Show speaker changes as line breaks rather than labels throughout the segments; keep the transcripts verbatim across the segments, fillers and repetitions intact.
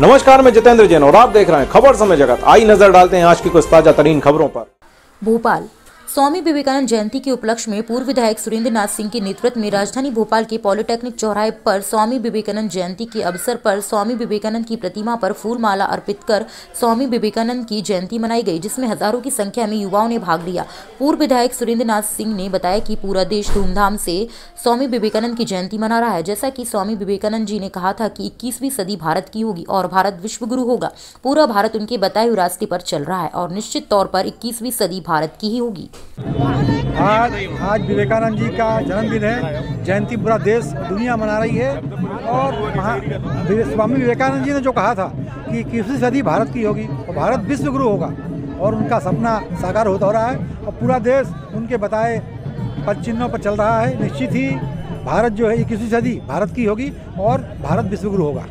नमस्कार, मैं जितेंद्र जैन और आप देख रहे हैं खबर समय जगत। आई नजर डालते हैं आज की कुछ ताजा तरीन खबरों पर।
भोपाल स्वामी विवेकानंद जयंती के उपलक्ष्य में पूर्व विधायक सुरेंद्र नाथ सिंह के नेतृत्व में राजधानी भोपाल के पॉलिटेक्निक चौराहे पर स्वामी विवेकानंद जयंती के अवसर पर स्वामी विवेकानंद की प्रतिमा पर फूल माला अर्पित कर स्वामी विवेकानंद की जयंती मनाई गई, जिसमें हजारों की संख्या में युवाओं ने भाग लिया। पूर्व विधायक सुरेंद्र नाथ सिंह ने बताया कि पूरा देश धूमधाम से स्वामी विवेकानंद की जयंती मना रहा है। जैसा कि स्वामी विवेकानंद जी ने कहा था कि इक्कीसवीं सदी भारत की होगी और भारत विश्व गुरु होगा। पूरा भारत उनके बताए हुए रास्ते पर चल रहा है और निश्चित तौर पर इक्कीसवीं सदी भारत की ही होगी।
आज आज विवेकानंद जी का जन्मदिन है, जयंती पूरा देश दुनिया मना रही है। और स्वामी विवेकानंद जी ने जो कहा था कि इक्कीसवीं सदी भारत की होगी और भारत विश्व गुरु होगा, और उनका सपना साकार होता हो रहा है और पूरा देश उनके बताए पद चिन्हों पर चल रहा है। निश्चित ही भारत जो है इक्कीसवीं सदी भारत की होगी और भारत विश्व गुरु होगा।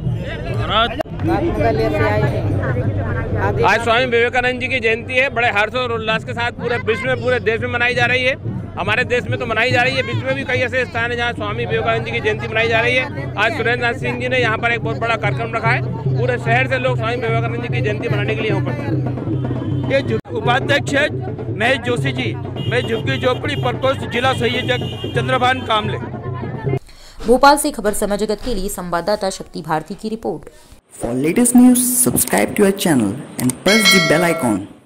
आज स्वामी विवेकानंद जी की जयंती है, बड़े हर्ष और उल्लास के साथ पूरे विश्व में पूरे देश में मनाई जा रही है। हमारे देश में तो मनाई जा रही है, विश्व में भी कई ऐसे स्थान है जहां स्वामी विवेकानंद जी की जयंती मनाई जा रही है। आज सुरेंद्र नाथ सिंह जी ने यहां पर एक बहुत बड़ा कार्यक्रम रखा है। पूरे शहर से लोग स्वामी विवेकानंद जी की जयंती मनाने के लिए यहाँ पर।
ये उपाध्यक्ष है महेश जोशी जी, मैं झुग्गी झोपड़ी प्रकोष्ठ जिला संयोजक चंद्रभान कामले।
भोपाल से खबर समय जगत के लिए संवाददाता शक्ति भारती की report.
For latest news, subscribe to our channel and press the bell icon.